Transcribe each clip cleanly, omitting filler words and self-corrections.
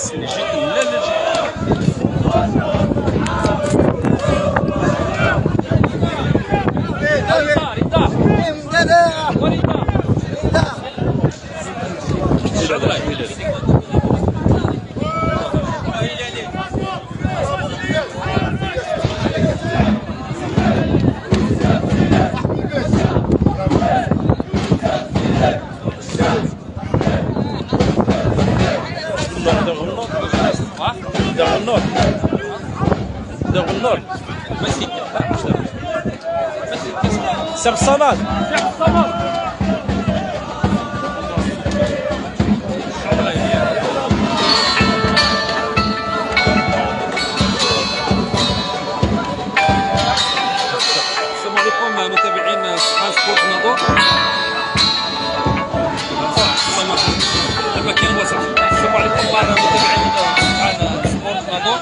لا سير الصمد السلام عليكم متابعين صحة سبورت ناظور. المكان واسع. السلام عليكم متابعين صحة سبورت ناظور.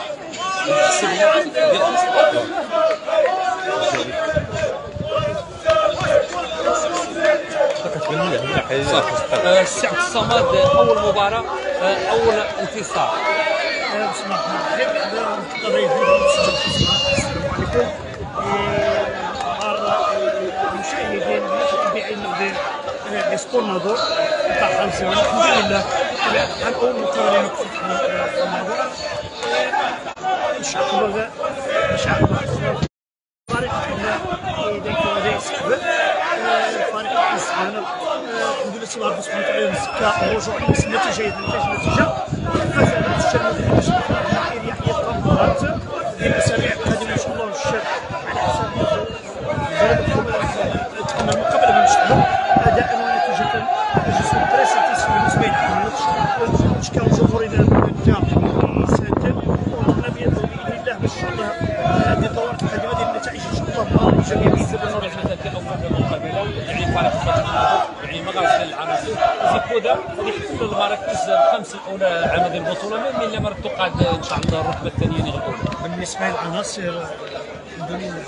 السعد الصمد اول مباراه اول انتصار. بسم الله الرحمن الرحيم. المشاهدين المتابعين ديال سبورت ناظور تاع خمسة الحمد لله عن اول مقارنه في الموضوع ان شاء الله الفريق اذا يستقبل الفريق الحمد لله تبارك الله سبحانه وتعالى مسكا الرجوع النتيجه فاز على الشرط يحيى الطمرات ديال الاسابيع القادمه ان شاء الله والشاب على حسب تكمل المقابله من الشباب اداء ونتيجه جسم تري ساتيسفي بالنسبه للماتش كان جمهورنا تاع يساند وقلنا باذن الله باش هذه الدورات القادمه ديال النتائج ان شاء الله جميع اول المقابله يعني فريق يعني مغاربه العناصر زيكودا غادي يحصلوا المراكز الخمس الاولى عام ديال البطوله من لما تقعد ان شاء الله الرتبه الثانيه الاولى. بالنسبه للعناصر الحمد لله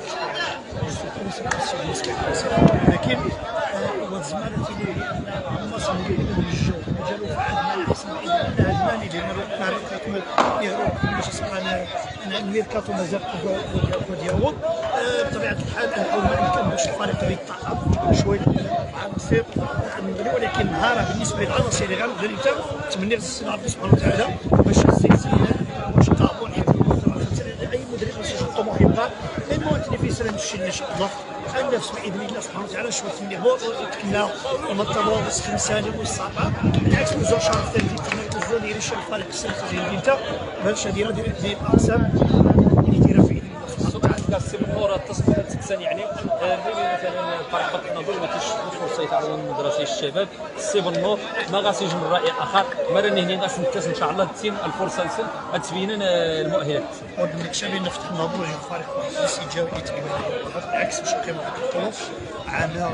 لكن هو الزمالة اللي الناس اللي جالو فعندنا احسن باذن الله الماني ديال الطريق كيكمل يهرب باش يسمعنا الميركاتو مازال ديالو بطبيعه الحال نحاول ما امكن باش الفريق يتعب شويه مع المصير ولكن نهار بالنسبه للعناصر اللي غنبدا نتمنى السي ربي سبحانه وتعالى باش السلسله باش نقابلوا اي مدرب يشوف طموح يبقى المهم التلفزيون نمشي ان شاء الله النفس باذن الله سبحانه وتعالى شويه النهبوط وتكنا المطلوب خمساني والصعبه بالعكس وزو شهر ثالث الزون ديال الفريق السنه ديال بنتا باش ديال الاقسام اللي دايره في السي بنور التصفيات تكسان يعني مثلا فريق فتح النظر ما تيشوفوش فرصه يتعاون مدرسي الشباب السي بنور ما غاس يجي من راي اخر مرة هنا غاس نتاس ان شاء الله تسين الفرصه يسن غتبين المؤهلات ودنا كشابين فتح النظر يجي فريق الاستجابه تقريبا بالعكس باش نقيموا هذه البطوله عامه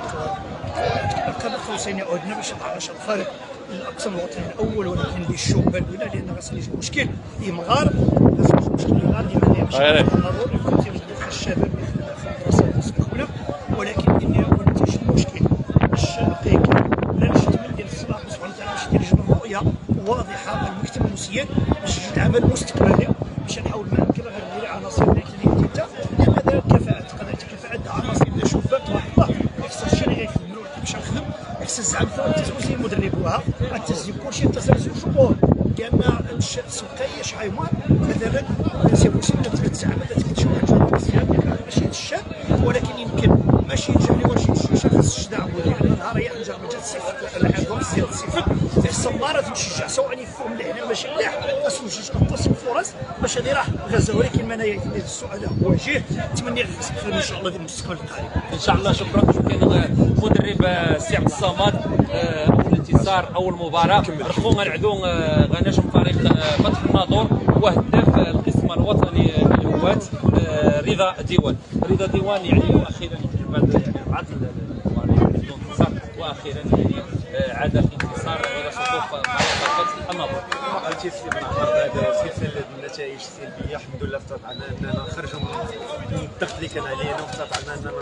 كان خلصين عودنا باش نتعرش الفريق الاقسام الوطني الاول ولكن اللي الشباب الاولى لان غاس يجي مشكل مغارب غاس مشكل مغارب يعني باش الشباب في المدرسه الاولى ولكن اللي هو نتيجه المشكل باش لا نشتمل ديال الصلاح سبحانه وتعالى باش يجب رؤيه واضحه المكتب المسير باش يجي العمل مستقبلي باش نحاول ما يمكن غير ندير عناصر اللي انت لان هذا كفاءات كفاءات عناصر اللي شباب تبارك الله احسن الشيء اللي غيخدموا باش نخدم احسن زعما التزوير مدربوها التزيين كلشي التسلسل شهور لان السوقيه شحال مثلا سي بوسيبل تزعم شي واحد مزيان ماشي الشاب ولكن يمكن ماشي ينجح واش شخص الشداع لان نهار ينجح ما جات صفر العدو زياد صفر خص مرات نشجع سواء يفهم لهنا ماشي مليح خاص نشجع نقص الفرص باش هذه راه غزه ولكن منايا السؤال هو وجيه نتمنى نستقبل ان شاء الله في المستقبل القريب ان شاء الله. شكرا. كاين مدرب السي عبد الصمد اول انتصار اول مباراه رخو غنعدو غنجم فريق فتح الناظور وهداف القسم الوطني للهواة رضا ديوان يعني واخيرا بعد يعني بعض الانتصار واخيرا يعني عاد الانتصار على صفوف فريق فتح الناظور. قلتي سي بعد سلسله النتائج السلبيه الحمد لله استطعنا اننا نخرجوا من الضغط اللي كان علينا واستطعنا اننا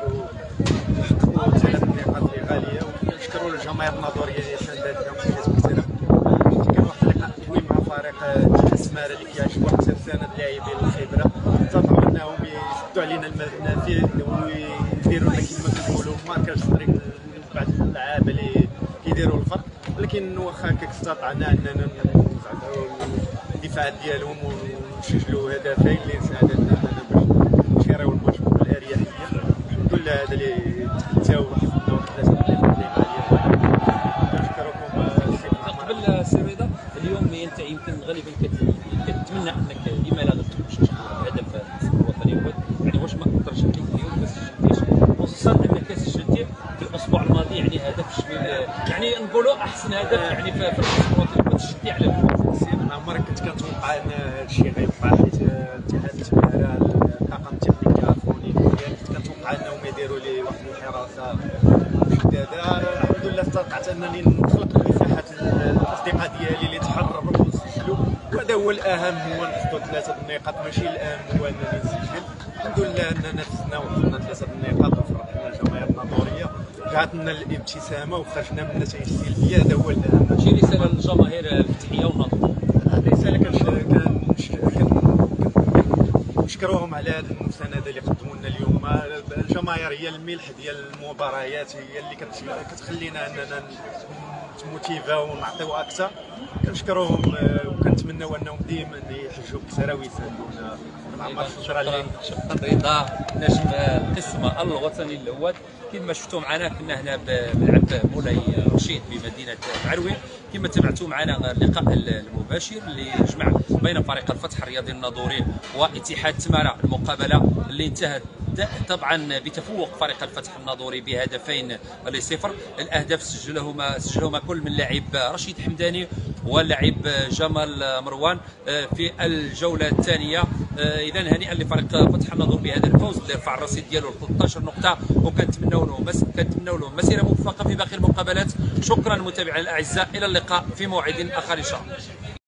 نحققوا 3 نقاط اللي غاليه ونشكروا الجماهير الناظوريه اللي ساندتنا وكانت كثيره. كان واحد اللقاء مهم فريق السماره اللي كيعيش واحد سنه اللاعبين الخبره، اتفقوا انهم يسدوا علينا المنافذ ويديروا لنا كما كنقولوا ماركاج طريق بعض اللعابه اللي كيديروا الفرق، ولكن واخا هكاك استطعنا اننا نزعزعوا الدفاع ديالهم ونسجلوا هدفين اللي ساعدنا اننا باش نشريو الماتش بالاريحيه. الحمد لله هذا اللي تاو حفظنا واحد 3 نقاط اللي عاليه. كنشكركم السي محمد. قبل السي رضا، اليوم انت يمكن غالبا كتمنى انك لما لا تمشي هدف الاسم الوطني، يعني واش ما قدرش عليك اليوم ما سجلتيش، خصوصا انك سجلتي في الاسبوع الماضي يعني هدف شبيه، يعني نقولوا احسن هدف يعني في الاسم الوطني وتشدي على الفوز. انا عمرك كنت كنتوقع ان هذا الشيء غيوقع، حيت اتحاد السماره الطاقم التكنيكي الفني ديالي كنت كنتوقع انهم يديروا لي واحد الحراسه مشدده. الحمد لله استطعت انني نخلق مساحات الاصدقاء ديالي اللي تحرروا وسجلوا، وهذا هو الاهم، هو نحصدوا 3 النقاط، ماشي الاهم هو انني نسجل. الحمد لله اننا فزنا وحصلنا 3 النقاط وفرحنا الجماهير الناظوريه، جات لنا الابتسامه وخرجنا من النتائج السلبيه، هذا هو الاهم. شي رساله للجماهير الفتحيه والنظر؟ الرساله كنشكروهم على هذه المسانده اللي قدموا لنا اليوم. الجماهير هي الملح ديال المباريات، هي اللي كتخلينا اننا نتموتيفا ونعطيو اكثر. كنشكروهم وكنتمناو انهم ديما يحجوا بكثره ويساندونا. شكرا رضا نجم القسم الوطني الاول. كما شفتوا معنا كنا هنا بملعب مولاي رشيد بمدينه معروين. كما تابعتوا معنا اللقاء المباشر اللي جمع بين فريق الفتح الرياضي الناظوري واتحاد تمارا، المقابله اللي انتهت طبعا بتفوق فريق الفتح الناظوري بهدفين ل0. الاهداف سجلهما كل من لاعب رشيد حمداني واللاعب جمال مروان في الجوله الثانيه. اذا هنيئا لفريق فتح الناظور بهذا الفوز اللي رفع الرصيد ديالو ل 13 نقطه، وكنتمناو له مسيره موفقه في باقي المقابلات. شكرا متابعينا الاعزاء، الى اللقاء في موعد اخر ان شاء الله.